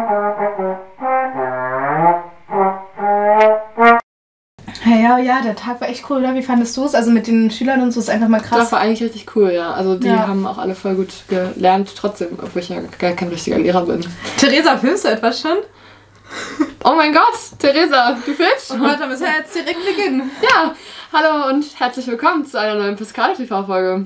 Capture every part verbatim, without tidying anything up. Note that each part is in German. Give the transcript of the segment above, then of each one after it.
Hey, ja, ja, der Tag war echt cool, oder? Wie fandest du es? Also mit den Schülern und so ist einfach mal krass. Das war eigentlich richtig cool, ja. Also die ja. haben auch alle voll gut gelernt, trotzdem, obwohl ich ja gar kein richtiger Lehrer bin. Theresa, filmst du etwas schon? Oh mein Gott, Theresa, du filmst schon? Oh Gott, dann müssen wir jetzt direkt beginnen. Ja, hallo und herzlich willkommen zu einer neuen Piscale-T V-Folge.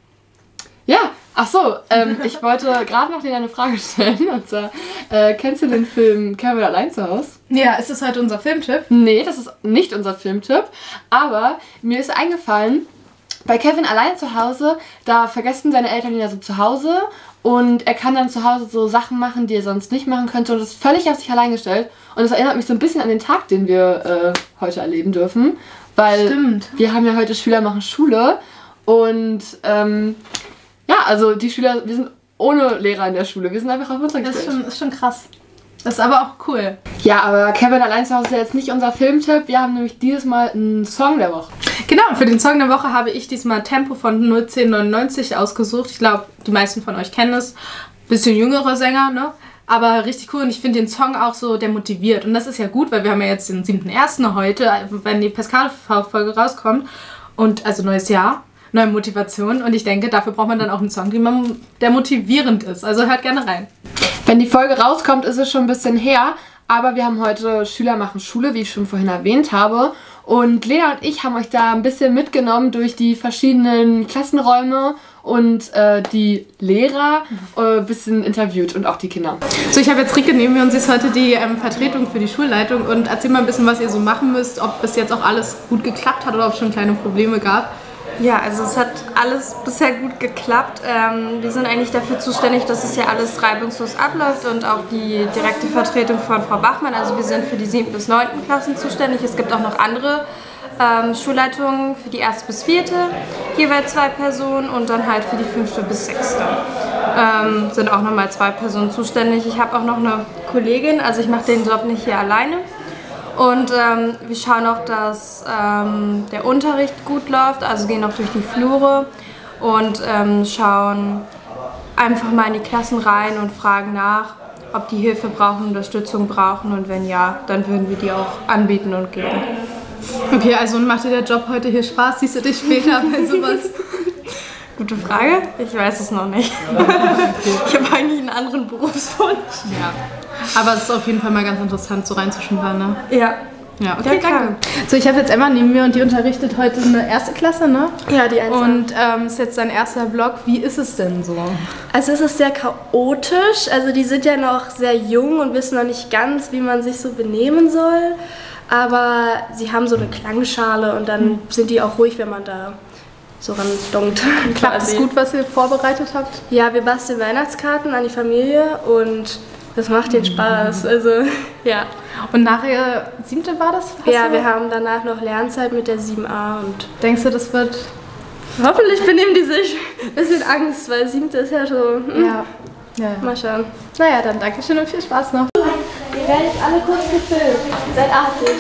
Ja, ach so, ähm, ich wollte gerade noch dir eine Frage stellen. Und zwar, äh, kennst du den Film Kevin allein zu Hause? Ja, ist das heute unser Filmtipp? Nee, das ist nicht unser Filmtipp. Aber mir ist eingefallen, bei Kevin allein zu Hause, da vergessen seine Eltern ihn ja so zu Hause. Und er kann dann zu Hause so Sachen machen, die er sonst nicht machen könnte. Und das ist völlig auf sich allein gestellt. Und das erinnert mich so ein bisschen an den Tag, den wir äh, heute erleben dürfen. Weil Stimmt. wir haben ja heute Schüler machen Schule. Und ähm, ja, also die Schüler, wir sind ohne Lehrer in der Schule. Wir sind einfach auf uns gestellt. Das ist schon, ist schon krass. Das ist aber auch cool. Ja, aber Kevin allein zu Hause ist ja jetzt nicht unser Filmtipp. Wir haben nämlich dieses Mal einen Song der Woche. Genau, für den Song der Woche habe ich diesmal Tempo von null zehn neunundneunzig ausgesucht. Ich glaube, die meisten von euch kennen es. Bisschen jüngere Sänger, ne? Aber richtig cool und ich finde den Song auch so, der motiviert. Und das ist ja gut, weil wir haben ja jetzt den siebten ersten heute, wenn die Piscale-Folge rauskommt. Und also neues Jahr, neue Motivation. Und ich denke, dafür braucht man dann auch einen Song, der motivierend ist. Also hört gerne rein. Wenn die Folge rauskommt, ist es schon ein bisschen her. Aber wir haben heute Schüler machen Schule, wie ich schon vorhin erwähnt habe. Und Lena und ich haben euch da ein bisschen mitgenommen durch die verschiedenen Klassenräume und äh, die Lehrer ein äh, bisschen interviewt und auch die Kinder. So, ich habe jetzt Rike neben mir und sie ist heute die ähm, Vertretung für die Schulleitung. Und erzähl mal ein bisschen, was ihr so machen müsst, ob bis jetzt auch alles gut geklappt hat oder ob es schon kleine Probleme gab. Ja, also es hat alles bisher gut geklappt. Ähm, wir sind eigentlich dafür zuständig, dass es hier alles reibungslos abläuft und auch die direkte Vertretung von Frau Bachmann. Also wir sind für die siebten bis neunten Klassen zuständig. Es gibt auch noch andere ähm, Schulleitungen für die erste bis vierte, jeweils zwei Personen und dann halt für die fünfte bis sechste ähm, sind auch nochmal zwei Personen zuständig. Ich habe auch noch eine Kollegin, also ich mache den Job nicht hier alleine. Und ähm, wir schauen auch, dass ähm, der Unterricht gut läuft, also gehen auch durch die Flure und ähm, schauen einfach mal in die Klassen rein und fragen nach, ob die Hilfe brauchen, Unterstützung brauchen und wenn ja, dann würden wir die auch anbieten und geben. Okay, also macht dir der Job heute hier Spaß? Siehst du dich später bei sowas? Gute Frage, ich weiß es noch nicht. Ich habe eigentlich einen anderen Berufswunsch. Ja. Aber es ist auf jeden Fall mal ganz interessant, so reinzuschnuppern, ne? Ja. Ja, okay, ja, danke. So, ich habe jetzt Emma neben mir und die unterrichtet heute eine erste Klasse, ne? Ja, die Einzel. Und ähm, ist jetzt dein erster Blog. Wie ist es denn so? Also es ist sehr chaotisch. Also die sind ja noch sehr jung und wissen noch nicht ganz, wie man sich so benehmen soll. Aber sie haben so eine Klangschale und dann hm. sind die auch ruhig, wenn man da so randonkt. Klappt es gut, was ihr vorbereitet habt? Ja, wir basteln Weihnachtskarten an die Familie und das macht den Spaß. Also, ja. Und nachher, siebte war das? Ja, wir haben danach noch Lernzeit mit der sieben a und denkst du, das wird... Hoffentlich benehmen die sich ein bisschen Angst, weil siebte ist ja so... Hm. Ja. Ja, ja. Mal schauen. Naja, dann danke schön und viel Spaß noch. Ihr werdet alle kurz gefilmt. Seid artig.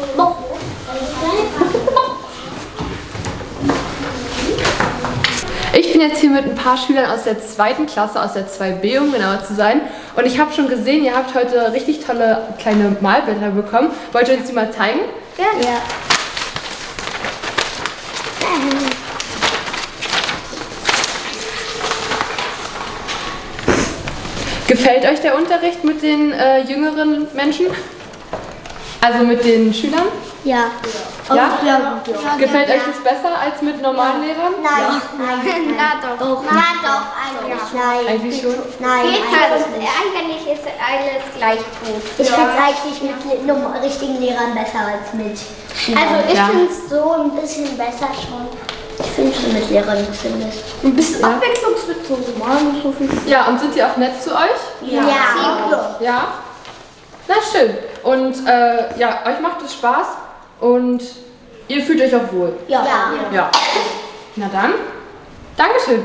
Ich bin jetzt hier mit ein paar Schülern aus der zweiten Klasse, aus der zwei b, um genauer zu sein. Und ich habe schon gesehen, ihr habt heute richtig tolle kleine Malbilder bekommen. Wollt ihr uns die mal zeigen? Gerne. Ja. Gefällt euch der Unterricht mit den äh, jüngeren Menschen? Also mit den Schülern? Ja. Ja? Ja? Ja. Gefällt euch das besser als mit normalen Lehrern? Nein. Nein. Na doch. Na doch, eigentlich. Nein. Eigentlich schon? Nein, Also, eigentlich nicht. eigentlich ist alles gleich gut. Ich finde es eigentlich mit no- richtigen Lehrern besser als mit Schülern. Also ich Ja. finde es so ein bisschen besser schon. Ich finde schon mit Lehrern finde ich. Ein bisschen abwechslungsbezogen. Mann, so viel. Ja, und sind die auch nett zu euch? Ja. Ja? Na schön. Und äh, ja, euch macht es Spaß und ihr fühlt euch auch wohl. Ja. Ja. Ja. Na dann, Dankeschön.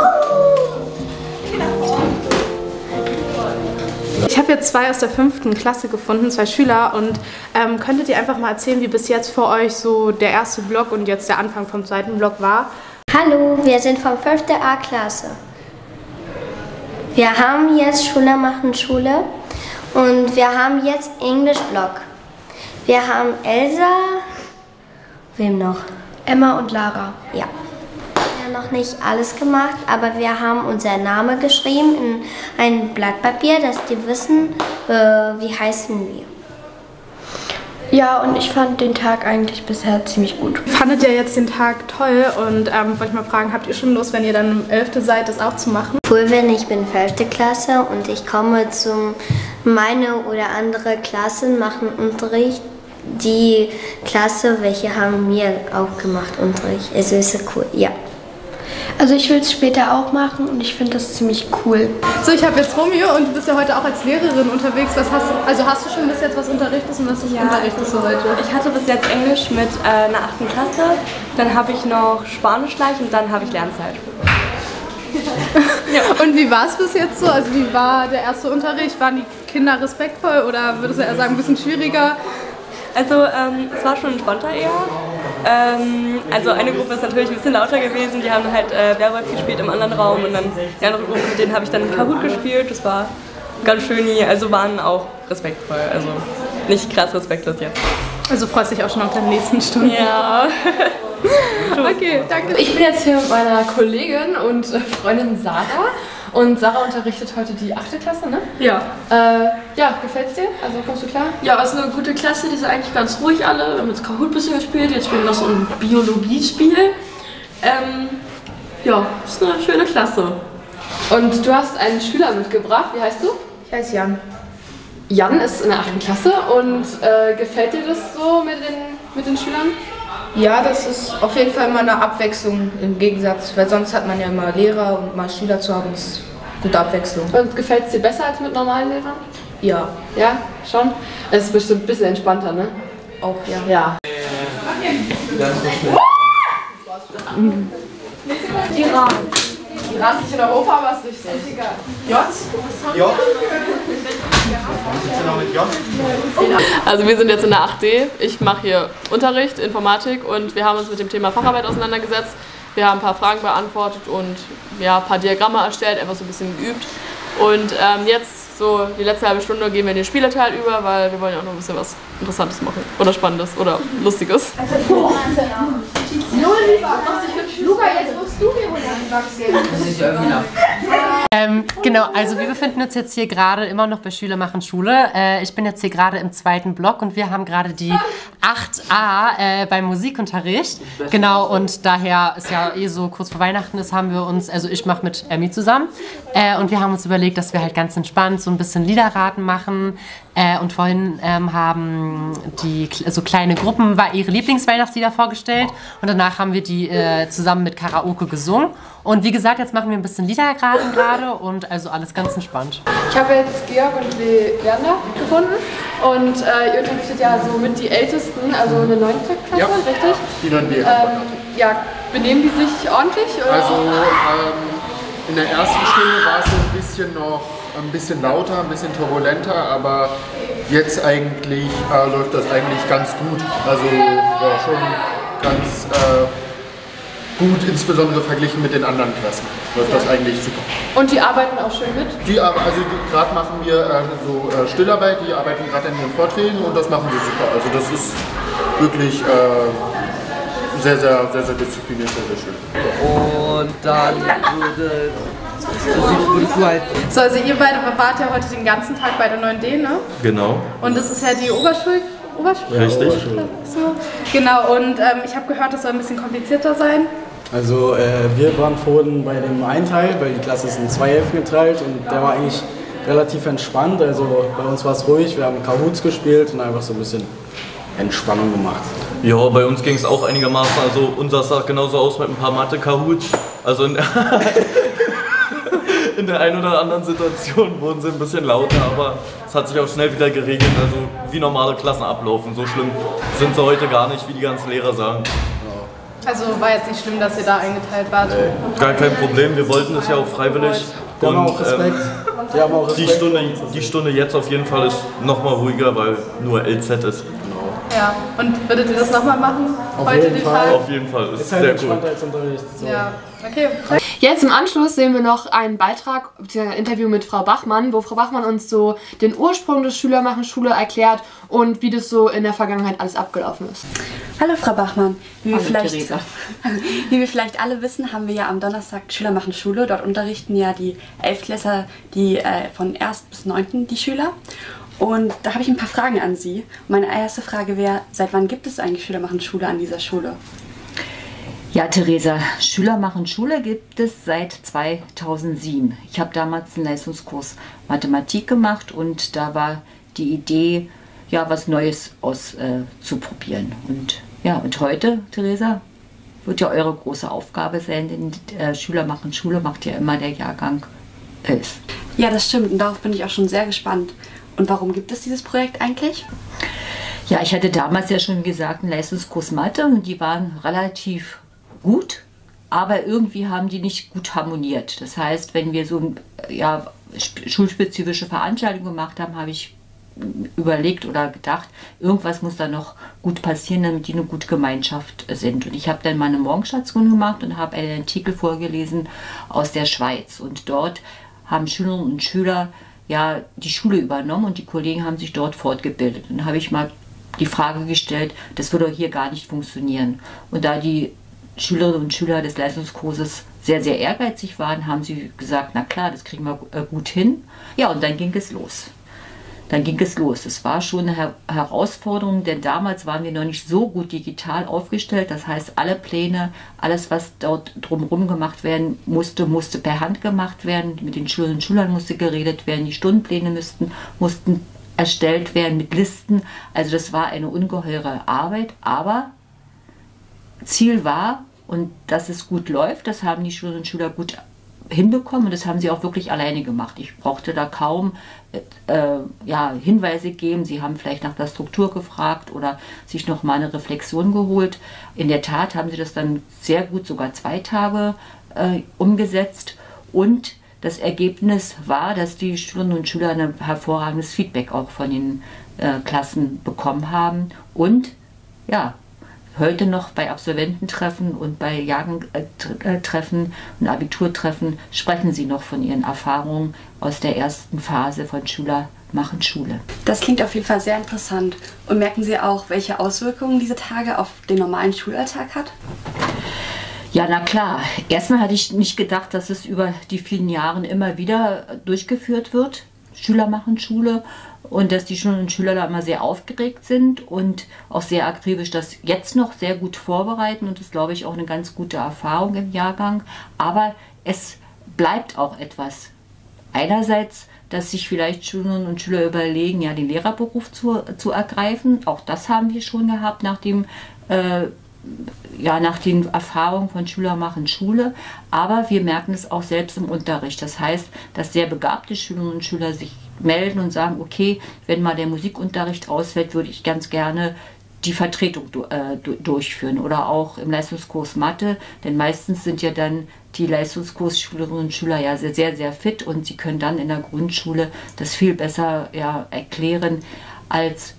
Ich habe jetzt zwei aus der fünften Klasse gefunden, zwei Schüler. Und ähm, könntet ihr einfach mal erzählen, wie bis jetzt für euch so der erste Block und jetzt der Anfang vom zweiten Block war? Hallo, wir sind von fünften A-Klasse. Wir haben jetzt Schüler machen Schule Und wir haben jetzt Englisch-Block. Wir haben Elsa, wem noch? Emma und Lara. Ja. Wir haben noch nicht alles gemacht, aber wir haben unseren Namen geschrieben in ein Blatt Papier, dass die wissen, äh, wie heißen wir. Ja, und ich fand den Tag eigentlich bisher ziemlich gut. Fandet ihr jetzt den Tag toll und ähm, wollte ich mal fragen, habt ihr schon Lust, wenn ihr dann im elfte seid, das auch zu machen? Cool, wenn ich bin fünfte Klasse und ich komme zum meine oder andere Klassen machen Unterricht. Die Klasse, welche haben wir auch gemacht Unterricht. Also ist cool, ja. Also ich will es später auch machen und ich finde das ziemlich cool. So, ich habe jetzt Romeo und du bist ja heute auch als Lehrerin unterwegs. Was hast du, also hast du schon bis jetzt was unterrichtet und was ja, unterrichtest du heute? Ich hatte bis jetzt Englisch mit äh, einer achten Klasse, dann habe ich noch Spanisch gleich und dann habe ich Lernzeit. Ja. Und wie war es bis jetzt so? Also wie war der erste Unterricht? Waren die Kinder respektvoll oder würdest du eher sagen, ein bisschen schwieriger? Also ähm, es war schon entspannter eher. Ähm, also eine Gruppe ist natürlich ein bisschen lauter gewesen, die haben halt äh, Werwolf gespielt im anderen Raum und dann die andere Gruppe, mit denen habe ich dann Kahoot gespielt. Das war ganz schön, also waren auch respektvoll, also nicht krass respektlos jetzt. Also freust dich auch schon auf deine nächsten Stunden? Ja. Okay, danke. Ich bin jetzt hier mit meiner Kollegin und Freundin Sarah. Und Sarah unterrichtet heute die achte Klasse, ne? Ja. Äh, ja, gefällt's dir? Also kommst du klar? Ja, es ist eine gute Klasse, die sind eigentlich ganz ruhig alle. Wir haben jetzt Kahoot ein bisschen gespielt, jetzt spielen wir noch so ein Biologiespiel. Ähm, ja, ist eine schöne Klasse. Und du hast einen Schüler mitgebracht, wie heißt du? Ich heiße Jan. Jan ist in der achten Klasse und äh, gefällt dir das so mit den, mit den Schülern? Ja, das ist auf jeden Fall mal eine Abwechslung im Gegensatz, weil sonst hat man ja mal Lehrer und mal Schüler zu haben, das ist eine gute Abwechslung. Und gefällt es dir besser als mit normalen Lehrern? Ja. Ja, schon? Es ist bestimmt ein bisschen entspannter, ne? Auch, ja. Ja. Iran. Iran ist nicht in Europa, aber ist richtig. Egal. J? J? Also wir sind jetzt in der acht D. Ich mache hier Unterricht, Informatik und wir haben uns mit dem Thema Facharbeit auseinandergesetzt. Wir haben ein paar Fragen beantwortet und ja, ein paar Diagramme erstellt, einfach so ein bisschen geübt. Und ähm, jetzt, so die letzte halbe Stunde, gehen wir in den Spieleteil über, weil wir wollen ja auch noch ein bisschen was Interessantes machen. Oder Spannendes oder Lustiges. Luca, jetzt musst du mir hundertwachsen. Ähm, genau, also wir befinden uns jetzt hier gerade immer noch bei Schüler machen Schule. Äh, ich bin jetzt hier gerade im zweiten Block und wir haben gerade die acht a äh, beim Musikunterricht. Genau, und daher ist ja eh so kurz vor Weihnachten ist, haben wir uns, also ich mache mit Emmy zusammen äh, und wir haben uns überlegt, dass wir halt ganz entspannt so ein bisschen Liederraten machen. Äh, und vorhin ähm, haben die so kleine Gruppen war ihre Lieblingsweihnachtslieder vorgestellt und danach haben wir die äh, zusammen mit Karaoke gesungen. Und wie gesagt, jetzt machen wir ein bisschen Liederraten gerade und also alles ganz entspannt. Ich habe jetzt Georg und Leander gefunden und äh, ihr unterrichtet ja so mit die Ältesten, also eine neunte Klasse, ja, richtig? Die neun B. Ähm, ja, benehmen die sich ordentlich? Oder? Also ähm, in der ersten Stunde war es so ein bisschen noch ein bisschen lauter, ein bisschen turbulenter, aber jetzt eigentlich äh, läuft das eigentlich ganz gut. Also ja, schon ganz äh, gut, insbesondere verglichen mit den anderen Klassen. Läuft ja. Das eigentlich super. Und die arbeiten auch schön mit? Die, also gerade machen wir äh, so äh, Stillarbeit, die arbeiten gerade an ihren Vorträgen und das machen sie super. Also das ist wirklich äh, sehr, sehr, sehr, sehr diszipliniert, sehr, sehr schön. Und dann würde, würdest du halt... So, also ihr beide wart ja heute den ganzen Tag bei der neun D, ne? Genau. Und das ist ja die Oberschul... Oberschule? Richtig. So. Genau, und ähm, ich habe gehört, das soll ein bisschen komplizierter sein. Also äh, wir waren vorhin bei dem einen Teil, weil die Klasse ist in zwei Hälften geteilt und der war eigentlich relativ entspannt. Also bei uns war es ruhig, wir haben Kahoots gespielt und einfach so ein bisschen Entspannung gemacht. Ja, bei uns ging es auch einigermaßen. Also unser sah genauso aus mit ein paar Mathe-Kahoots. Also in, in der einen oder anderen Situation wurden sie ein bisschen lauter, aber es hat sich auch schnell wieder geregelt. Also wie normale Klassen ablaufen. So schlimm sind sie heute gar nicht, wie die ganzen Lehrer sagen. Also war jetzt nicht schlimm, dass ihr da eingeteilt wart? Nee, gar kein Problem. Wir wollten es ja auch freiwillig. Wir haben auch Respekt. Ähm, Wir haben auch Respekt. Die, Stunde, die Stunde jetzt auf jeden Fall ist noch mal ruhiger, weil nur L Z ist. Ja, und würdet ihr das nochmal machen? Auf heute jeden den Fall. Tag? Auf jeden Fall, ist, Ist halt sehr entspannter cool. als Unterricht. So. Ja, okay. Jetzt im Anschluss sehen wir noch einen Beitrag bzw. ein Interview mit Frau Bachmann, wo Frau Bachmann uns so den Ursprung des Schülermachen-Schule erklärt und wie das so in der Vergangenheit alles abgelaufen ist. Hallo Frau Bachmann. Wie wir, Hallo, vielleicht, Theresa. wie wir vielleicht alle wissen, haben wir ja am Donnerstag Schülermachen-Schule. Dort unterrichten ja die Elftklässler die, äh, von ersten bis neunten die Schüler. Und da habe ich ein paar Fragen an Sie. Meine erste Frage wäre, seit wann gibt es eigentlich Schülermachen-Schule an dieser Schule? Ja, Theresa, Schülermachen-Schule gibt es seit zweitausendsieben. Ich habe damals einen Leistungskurs Mathematik gemacht und da war die Idee, ja, was Neues auszuprobieren. Äh, und ja, und heute, Theresa, wird ja eure große Aufgabe sein, denn äh, Schülermachen-Schule macht ja immer der Jahrgang elf. Ja, das stimmt und darauf bin ich auch schon sehr gespannt. Und warum gibt es dieses Projekt eigentlich? Ja, ich hatte damals ja schon gesagt, einen Leistungskurs Mathe und die waren relativ gut, aber irgendwie haben die nicht gut harmoniert. Das heißt, wenn wir so ja, schulspezifische Veranstaltungen gemacht haben, habe ich überlegt oder gedacht, irgendwas muss da noch gut passieren, damit die eine gute Gemeinschaft sind. Und ich habe dann mal eine Morgenstation gemacht und habe einen Artikel vorgelesen aus der Schweiz. Und dort haben Schülerinnen und Schüler ja die Schule übernommen und die Kollegen haben sich dort fortgebildet. Und dann habe ich mal die Frage gestellt, das würde hier gar nicht funktionieren. Und da die Schülerinnen und Schüler des Leistungskurses sehr, sehr ehrgeizig waren, haben sie gesagt, na klar, das kriegen wir gut hin. Ja, und dann ging es los. Dann ging es los. Es war schon eine Her Herausforderung, denn damals waren wir noch nicht so gut digital aufgestellt. Das heißt, alle Pläne, alles, was dort drumherum gemacht werden musste, musste per Hand gemacht werden. Mit den Schülerinnen und Schülern musste geredet werden. Die Stundenpläne müssten, mussten erstellt werden mit Listen. Also das war eine ungeheure Arbeit. Aber Ziel war, und dass es gut läuft, das haben die Schülerinnen und Schüler gut hinbekommen und das haben sie auch wirklich alleine gemacht. Ich brauchte da kaum äh, ja, Hinweise geben. Sie haben vielleicht nach der Struktur gefragt oder sich noch mal eine Reflexion geholt. In der Tat haben sie das dann sehr gut, sogar zwei Tage äh, umgesetzt und das Ergebnis war, dass die Schülerinnen und Schüler ein hervorragendes Feedback auch von den äh, Klassen bekommen haben und ja, heute noch bei Absolvententreffen und bei Jahrgangtreffen und Abiturtreffen sprechen sie noch von ihren Erfahrungen aus der ersten Phase von Schüler machen Schule. Das klingt auf jeden Fall sehr interessant. Und merken Sie auch, welche Auswirkungen diese Tage auf den normalen Schulalltag hat? Ja, na klar. Erstmal hatte ich nicht gedacht, dass es über die vielen Jahre immer wieder durchgeführt wird. Schüler machen Schule. Und dass die Schülerinnen und Schüler da immer sehr aufgeregt sind und auch sehr akribisch das jetzt noch sehr gut vorbereiten. Und das ist, glaube ich, auch eine ganz gute Erfahrung im Jahrgang. Aber es bleibt auch etwas. Einerseits, dass sich vielleicht Schülerinnen und Schüler überlegen, ja, den Lehrerberuf zu, zu ergreifen. Auch das haben wir schon gehabt nach dem äh, ja, nach den Erfahrungen von Schüler machen Schule, aber wir merken es auch selbst im Unterricht. Das heißt, dass sehr begabte Schülerinnen und Schüler sich melden und sagen, okay, wenn mal der Musikunterricht ausfällt, würde ich ganz gerne die Vertretung äh, durchführen oder auch im Leistungskurs Mathe, denn meistens sind ja dann die Leistungskursschülerinnen und Schüler ja sehr, sehr, sehr fit und sie können dann in der Grundschule das viel besser ja, erklären als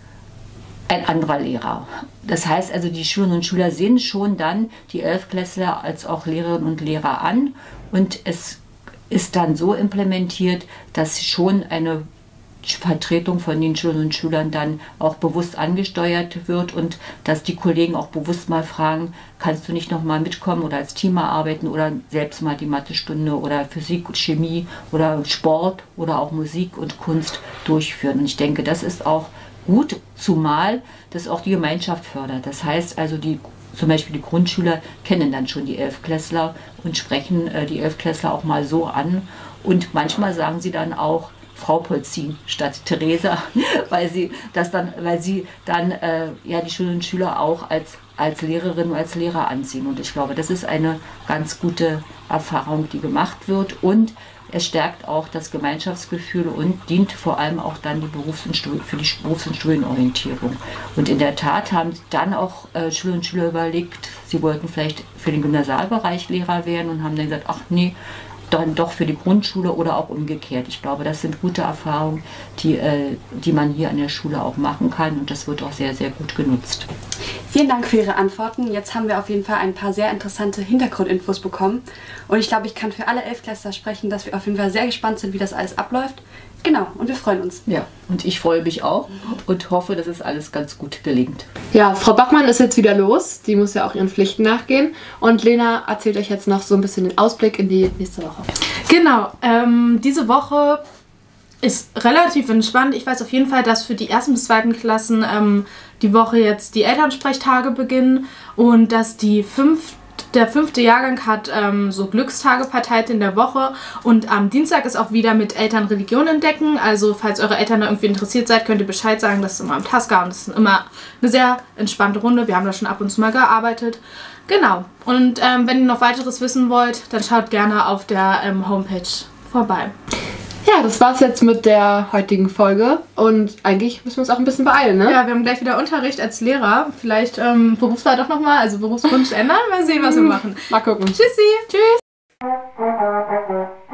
ein anderer Lehrer. Das heißt also, die Schülerinnen und Schüler sehen schon dann die Elftklässler als auch Lehrerinnen und Lehrer an und es ist dann so implementiert, dass schon eine Vertretung von den Schülerinnen und Schülern dann auch bewusst angesteuert wird und dass die Kollegen auch bewusst mal fragen, kannst du nicht noch mal mitkommen oder als Team arbeiten oder selbst mal die Mathestunde oder Physik und Chemie oder Sport oder auch Musik und Kunst durchführen. Und ich denke, das ist auch gut, zumal das auch die Gemeinschaft fördert. Das heißt also, die, zum Beispiel die Grundschüler kennen dann schon die Elftklässler und sprechen äh, die Elftklässler auch mal so an. Und manchmal sagen sie dann auch Frau Polzin statt Theresa, weil sie das dann, weil sie dann äh, ja die Schülerinnen und Schüler auch als, als Lehrerin und als Lehrer anziehen. Und ich glaube, das ist eine ganz gute Erfahrung, die gemacht wird. Und es stärkt auch das Gemeinschaftsgefühl und dient vor allem auch dann die Berufs- und Studi- für die Berufs- und Studienorientierung. Und in der Tat haben dann auch äh, Schülerinnen und Schüler überlegt, sie wollten vielleicht für den Gymnasialbereich Lehrer werden und haben dann gesagt, ach nee, dann doch für die Grundschule oder auch umgekehrt. Ich glaube, das sind gute Erfahrungen, die, äh, die man hier an der Schule auch machen kann und das wird auch sehr, sehr gut genutzt. Vielen Dank für Ihre Antworten. Jetzt haben wir auf jeden Fall ein paar sehr interessante Hintergrundinfos bekommen und ich glaube, ich kann für alle Elfklässler sprechen, dass wir auf jeden Fall sehr gespannt sind, wie das alles abläuft. Genau, und wir freuen uns. Ja, und ich freue mich auch und hoffe, dass es alles ganz gut gelingt. Ja, Frau Bachmann ist jetzt wieder los. Die muss ja auch ihren Pflichten nachgehen. Und Lena erzählt euch jetzt noch so ein bisschen den Ausblick in die nächste Woche. Genau, ähm, diese Woche ist relativ entspannt. Ich weiß auf jeden Fall, dass für die ersten bis zweiten Klassen ähm, die Woche jetzt die Elternsprechtage beginnen und dass die fünfte Der fünfte Jahrgang hat ähm, so Glückstage verteilt in der Woche und am Dienstag ist auch wieder mit Eltern Religion entdecken. Also falls eure Eltern da irgendwie interessiert seid, könnt ihr Bescheid sagen. Das ist immer am Tasca und das ist immer eine sehr entspannte Runde. Wir haben da schon ab und zu mal gearbeitet. Genau. Und ähm, wenn ihr noch weiteres wissen wollt, dann schaut gerne auf der ähm, Homepage vorbei. Ja, das war's jetzt mit der heutigen Folge und eigentlich müssen wir uns auch ein bisschen beeilen, ne? Ja, wir haben gleich wieder Unterricht als Lehrer. Vielleicht ähm, Berufswahl doch nochmal, also Berufswunsch ändern. Mal sehen, was wir machen. Mal gucken. Tschüssi. Tschüss.